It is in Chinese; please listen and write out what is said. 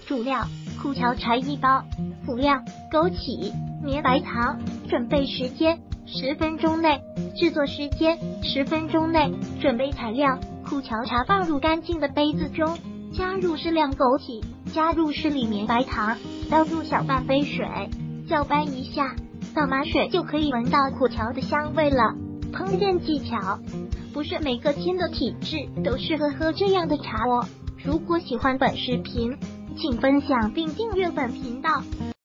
主料：苦荞茶1包，辅料：枸杞、绵白糖。准备时间：10分钟内。制作时间：10分钟内。准备材料：苦荞茶放入干净的杯子中，加入适量枸杞，加入适量绵白糖，倒入小半杯水，搅拌一下，倒满水就可以闻到苦荞的香味了。烹饪技巧：不是每个亲的体质都适合喝这样的茶哦。如果喜欢本视频，请分享并订阅本频道。